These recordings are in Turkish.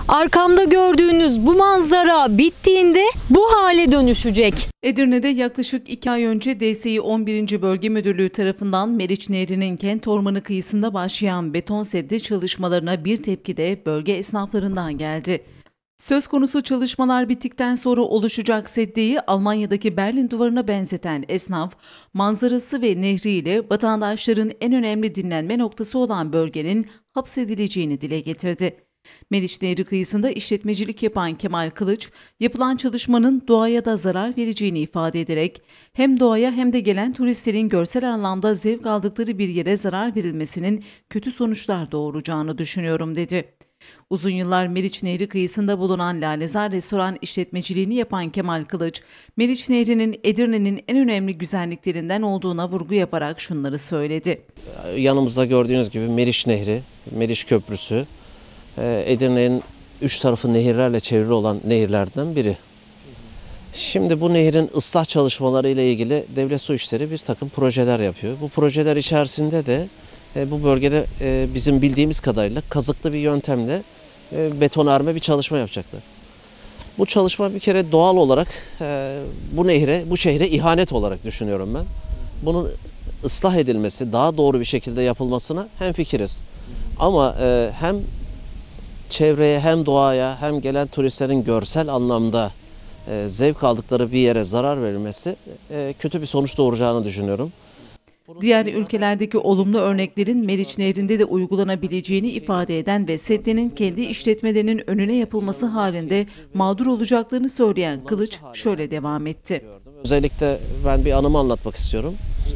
Arkamda gördüğünüz bu manzara bittiğinde bu hale dönüşecek. Edirne'de yaklaşık 2 ay önce DSİ 11. Bölge Müdürlüğü tarafından Meriç Nehri'nin Kent Ormanı kıyısında başlayan beton seddi çalışmalarına bir tepki de bölge esnaflarından geldi. Söz konusu çalışmalar bittikten sonra oluşacak sedyeyi Almanya'daki Berlin Duvarı'na benzeten esnaf, manzarası ve nehriyle vatandaşların en önemli dinlenme noktası olan bölgenin hapsedileceğini dile getirdi. Meriç Nehri kıyısında işletmecilik yapan Kemal Kılıç, yapılan çalışmanın doğaya da zarar vereceğini ifade ederek, hem doğaya hem de gelen turistlerin görsel anlamda zevk aldıkları bir yere zarar verilmesinin kötü sonuçlar doğuracağını düşünüyorum dedi. Uzun yıllar Meriç Nehri kıyısında bulunan Lalezar Restoran işletmeciliğini yapan Kemal Kılıç, Meriç Nehri'nin Edirne'nin en önemli güzelliklerinden olduğuna vurgu yaparak şunları söyledi. Yanımızda gördüğünüz gibi Meriç Nehri, Meriç Köprüsü, Edirne'nin 3 tarafı nehirlerle çevrili olan nehirlerden biri. Şimdi bu nehrin ıslah çalışmaları ile ilgili Devlet Su İşleri bir takım projeler yapıyor. Bu projeler içerisinde de bu bölgede bizim bildiğimiz kadarıyla kazıklı bir yöntemle betonarme bir çalışma yapacaklar. Bu çalışma bir kere doğal olarak bu şehre ihanet olarak düşünüyorum ben. Bunun ıslah edilmesi, daha doğru bir şekilde yapılmasına hemfikiriz. Ama hem çevreye hem doğaya hem gelen turistlerin görsel anlamda zevk aldıkları bir yere zarar verilmesi kötü bir sonuç doğuracağını düşünüyorum. Diğer ülkelerdeki olumlu örneklerin Meriç Nehri'nde de uygulanabileceğini ifade eden ve sedyenin kendi işletmelerinin önüne yapılması halinde mağdur olacaklarını söyleyen Kılıç şöyle devam etti. Özellikle ben bir anımı anlatmak istiyorum.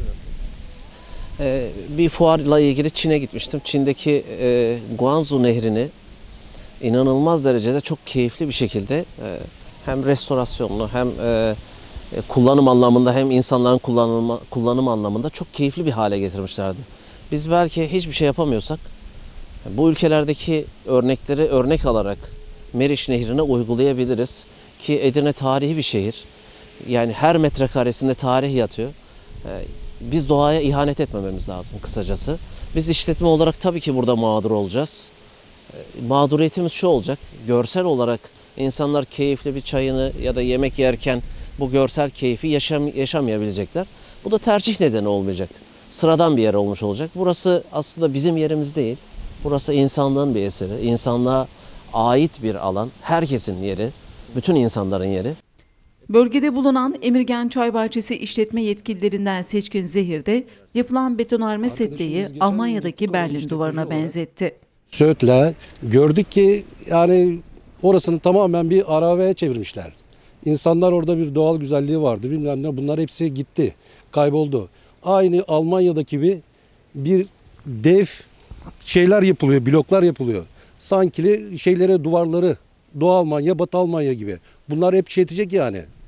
Bir fuarla ilgili Çin'e gitmiştim. Çin'deki Guangzhou Nehri'ni inanılmaz derecede çok keyifli bir şekilde hem restorasyonlu hem kullanım anlamında hem insanların kullanım anlamında çok keyifli bir hale getirmişlerdi. Biz belki hiçbir şey yapamıyorsak bu ülkelerdeki örnekleri örnek alarak Meriç Nehri'ne uygulayabiliriz ki Edirne tarihi bir şehir. Yani her metrekaresinde tarih yatıyor. Biz doğaya ihanet etmememiz lazım kısacası. Biz işletme olarak tabii ki burada mağdur olacağız. Mağduriyetimiz şu olacak, görsel olarak insanlar keyifli bir çayını ya da yemek yerken bu görsel keyfi yaşamayabilecekler. Bu da tercih nedeni olmayacak. Sıradan bir yer olmuş olacak. Burası aslında bizim yerimiz değil. Burası insanlığın bir eseri. İnsanlığa ait bir alan. Herkesin yeri, bütün insanların yeri. Bölgede bulunan Emirgan Çay Bahçesi işletme yetkililerinden Seçkin Zehir de yapılan betonarme sedyeyi Almanya'daki Berlin Duvarı'na benzetti. Söğütle gördük ki yani orasını tamamen bir araveye çevirmişler. İnsanlar orada bir doğal güzelliği vardı bilmem ne, bunlar hepsi gitti, kayboldu. Aynı Almanya'daki gibi bir dev şeyler yapılıyor, bloklar yapılıyor. Sanki duvarları Doğu Almanya, Batı Almanya gibi. Bunlar hep çetecek yani.